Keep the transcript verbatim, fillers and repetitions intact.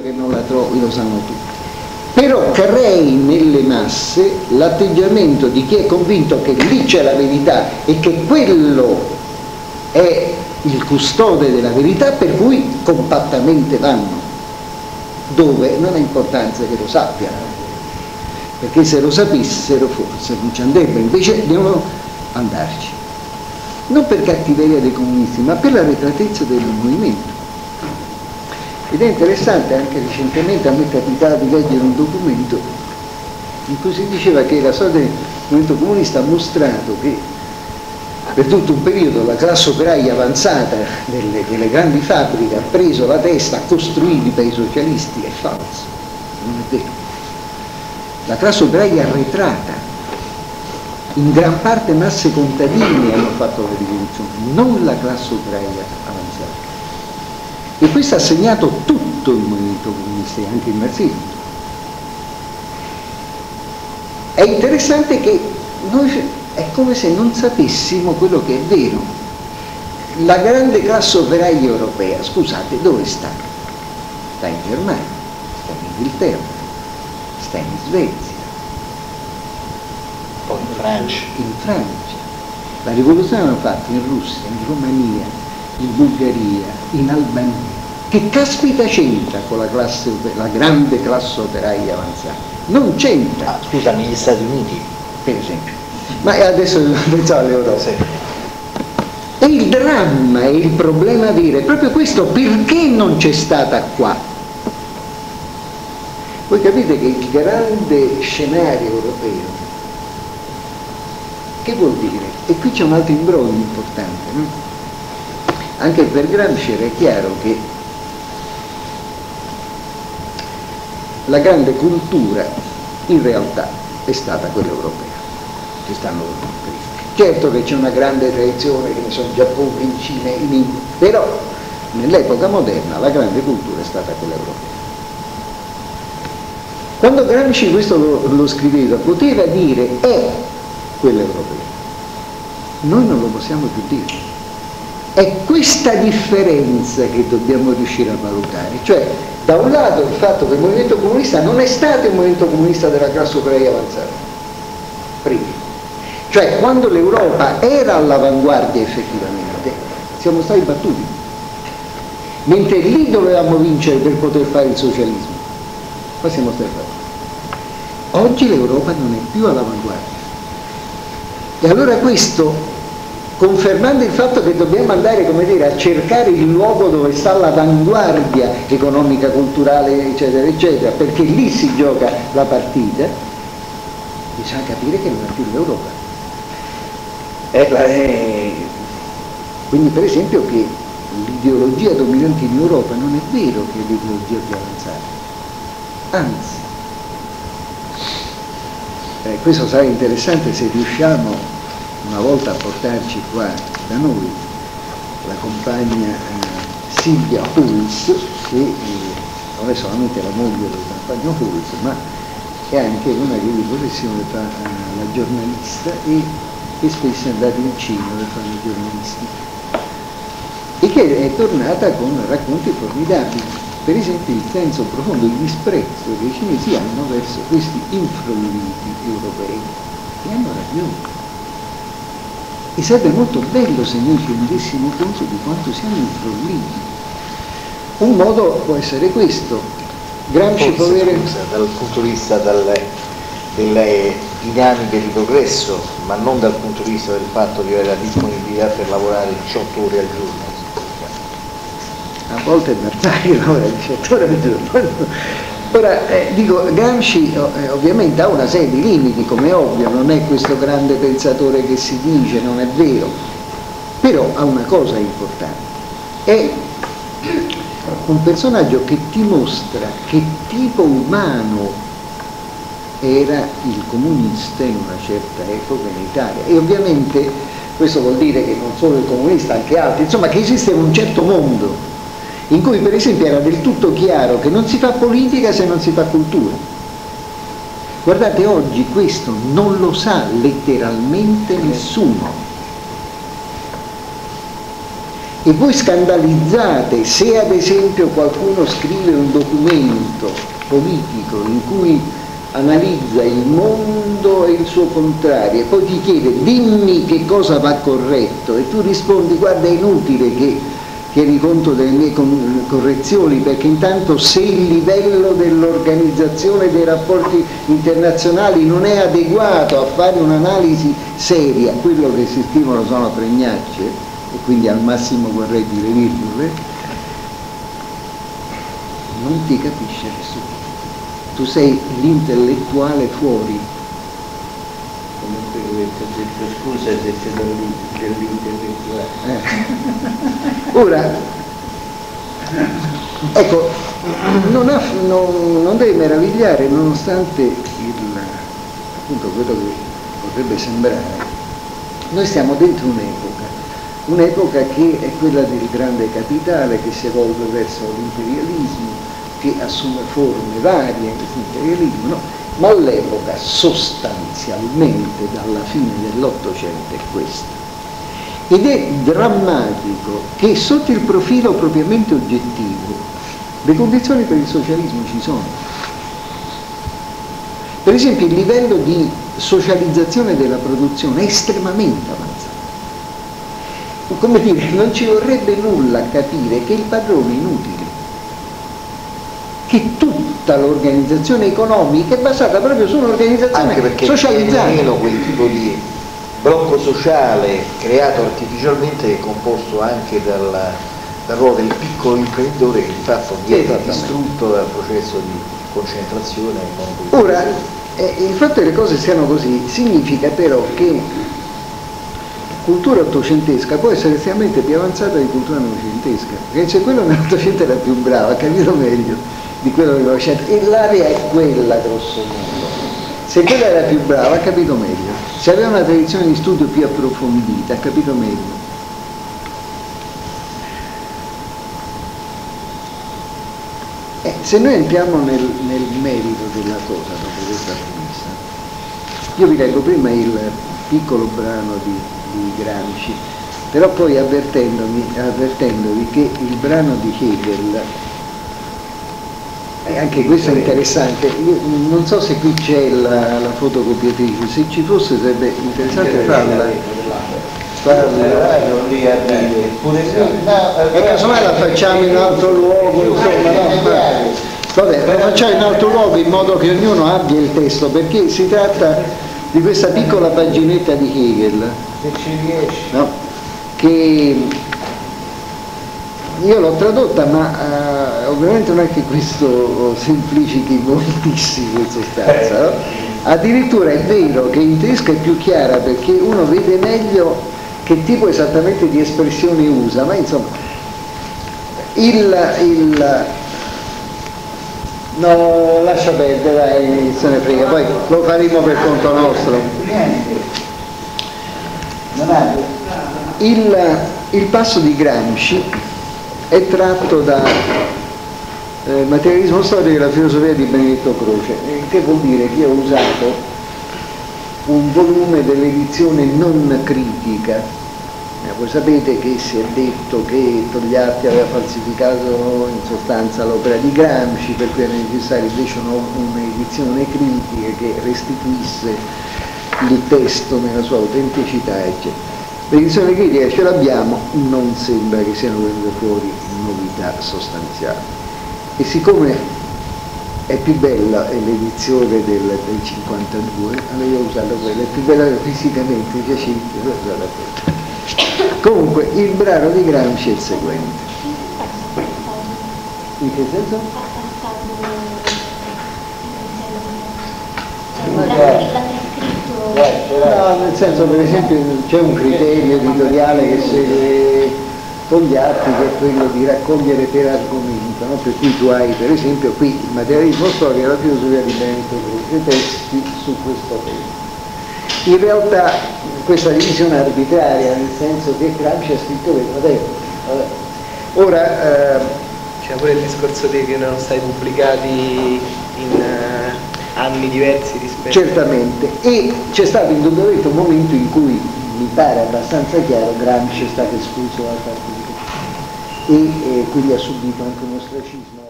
che non la trovi, lo sanno tutti. Però crei nelle masse l'atteggiamento di chi è convinto che lì c'è la verità e che quello è il custode della verità, per cui compattamente vanno, dove non ha importanza che lo sappiano, perché se lo sapessero forse non ci andrebbe, invece devono andarci. Non per cattiveria dei comunisti, ma per l'arretratezza del movimento. Ed è interessante, anche recentemente a me è capitato di leggere un documento in cui si diceva che la storia del movimento comunista ha mostrato che per tutto un periodo la classe operaia avanzata delle, delle grandi fabbriche ha preso la testa, ha costruito per i socialisti. È falso, non è vero. La classe operaia arretrata, in gran parte masse contadine hanno fatto la rivoluzione, non la classe operaia avanzata. E questo ha segnato tutto il movimento comunista e anche il marxismo. È interessante che noi, è come se non sapessimo quello che è vero. La grande classe operaia europea, scusate, dove sta? Sta in Germania, sta in Inghilterra, sta in Svezia, poi in Francia. In Francia. La rivoluzione l'hanno fatta in Russia, in Romania, in Bulgaria, in Albania. Che caspita c'entra con la, classe, la grande classe operaia avanzata? Non c'entra. Ah, scusa, negli Stati Uniti? Per esempio. Ma adesso pensavo all'Europa. Sì. E il dramma e il problema vero è proprio questo: perché non c'è stata qua? Voi capite che il grande scenario europeo, che vuol dire? E qui c'è un altro imbroglio importante, no? Anche per Gramsci era chiaro che la grande cultura in realtà è stata quella europea, che stanno prima. Certo che c'è una grande tradizione, che ne so, in Giappone, in Cina, in India, però nell'epoca moderna la grande cultura è stata quella europea. Quando Gramsci questo lo, lo scriveva, poteva dire è quella europea. Noi non lo possiamo più dire. È questa differenza che dobbiamo riuscire a valutare, cioè da un lato il fatto che il movimento comunista non è stato il movimento comunista della classe operaia avanzata, prima, cioè quando l'Europa era all'avanguardia effettivamente siamo stati battuti, mentre lì dovevamo vincere per poter fare il socialismo, poi siamo stati battuti. Oggi l'Europa non è più all'avanguardia e allora questo, confermando il fatto che dobbiamo andare, come dire, a cercare il luogo dove sta l'avanguardia economica, culturale, eccetera, eccetera, perché lì si gioca la partita, bisogna capire che non è più l'Europa. Eh, quindi per esempio che l'ideologia dominante in Europa non è vero che è l'ideologia più avanzata, anzi, eh, questo sarà interessante se riusciamo una volta a portarci qua da noi la compagna eh, Silvia Hulz, che eh, non è solamente la moglie del compagno Hulz, ma è anche una che di professione fa eh, la giornalista e che spesso è andata in Cina per fare i giornalisti, e che è tornata con racconti formidabili. Per esempio il senso profondo, il disprezzo che i cinesi hanno verso questi infrolliti europei, che hanno ragione. E sarebbe molto bello se noi ci rendessimo conto di quanto siamo infrolliti. Un modo può essere questo. Gramsci può avere... Scusa, dal punto di vista delle, delle dinamiche di progresso, ma non dal punto di vista del fatto di avere la disponibilità per lavorare diciotto ore al giorno. A volte è Bertaglia lavora diciotto ore al giorno. Ora, eh, dico, Gramsci eh, ovviamente ha una serie di limiti, come è ovvio, non è questo grande pensatore che si dice, non è vero, però ha una cosa importante, è un personaggio che ti mostra che tipo umano era il comunista in una certa epoca in Italia, e ovviamente questo vuol dire che non solo il comunista, anche altri, insomma che esisteva un certo mondo in cui per esempio era del tutto chiaro che non si fa politica se non si fa cultura. Guardate, oggi questo non lo sa letteralmente nessuno. E voi scandalizzate se ad esempio qualcuno scrive un documento politico in cui analizza il mondo e il suo contrario e poi ti chiede dimmi che cosa va corretto e tu rispondi guarda è inutile che tieni conto delle mie correzioni perché intanto se il livello dell'organizzazione dei rapporti internazionali non è adeguato a fare un'analisi seria, quello che si stimano sono pregnacce e quindi al massimo vorrei dire virgole, non ti capisce nessuno. Tu sei l'intellettuale fuori. Come quello che ti ho detto, scusa se sei dell'intellettuale. Eh. Ora, ecco, non, ha, non, non deve meravigliare, nonostante il, appunto quello che potrebbe sembrare, noi stiamo dentro un'epoca, un'epoca che è quella del grande capitale che si evolve verso l'imperialismo, che assume forme varie, l'imperialismo, no? Ma l'epoca sostanzialmente dalla fine dell'Ottocento è questa. Ed è drammatico che sotto il profilo propriamente oggettivo le condizioni per il socialismo ci sono. Per esempio il livello di socializzazione della produzione è estremamente avanzato. Come dire, non ci vorrebbe nulla a capire che il padrone è inutile, che tutta l'organizzazione economica è basata proprio su un'organizzazione socializzata. Anche perché quel tipo di blocco sociale creato artificialmente è composto anche dal, dal ruolo del piccolo imprenditore che di fatto viene distrutto dal processo di concentrazione. Ora, eh, il fatto che le cose siano così significa però che cultura ottocentesca può essere estremamente più avanzata di cultura novecentesca, perché se quello nell'Ottocento era più bravo, ha capito meglio di quello che Novecento, e l'area è quella grosso modo. Se quella era più brava ha capito meglio, se aveva una tradizione di studio più approfondita ha capito meglio. Eh, se noi entriamo nel, nel merito della cosa dopo questa premessa, io vi leggo prima il piccolo brano di, di Gramsci, però poi avvertendomi, avvertendovi che il brano di Hegel, e anche questo è interessante, io non so se qui c'è la, la fotocopiatrice, se ci fosse sarebbe interessante farla, farla. E casomai la facciamo in altro luogo, insomma, no? Vabbè, la facciamo in altro luogo in modo che ognuno abbia il testo, perché si tratta di questa piccola paginetta di Hegel, se ci riesci, no? Che io l'ho tradotta, ma uh, ovviamente non è che questo semplifichi moltissimo in sostanza, no? Addirittura è vero che in tedesco è più chiara perché uno vede meglio che tipo esattamente di espressioni usa, ma insomma il, il no, lascia perdere, dai, se ne frega, poi lo faremo per conto nostro. Il, il passo di Gramsci è tratto da eh, materialismo storico e la filosofia di Benedetto Croce, che vuol dire che io ho usato un volume dell'edizione non critica. Eh, voi sapete che si è detto che Togliatti aveva falsificato in sostanza l'opera di Gramsci, per cui era necessario invece un'edizione critica che restituisse il testo nella sua autenticità, eccetera. L'edizione critica ce l'abbiamo, non sembra che siano venute fuori novità sostanziali. E siccome è più bella l'edizione del, del cinquantadue, allora io ho usato quella, è più bella fisicamente, mi piacente, ho usato quella. Comunque il brano di Gramsci è il seguente. In che senso? No, nel senso, per esempio c'è un criterio editoriale che segue Togliatti, che è quello di raccogliere per argomento, no? Per cui tu hai per esempio qui il materialismo storico e la filosofia di Benedetto Croce, testi su questo tema. In realtà questa divisione è arbitraria, nel senso che Gramsci ha scritto questo tempo. Ora eh, c'è pure il discorso di che erano stati pubblicati in uh, anni diversi rispetto. Certamente, e c'è stato indubbiamente un momento in cui mi pare abbastanza chiaro Gramsci è stato escluso dal partito. e eh, quindi ha subito anche un ostracismo.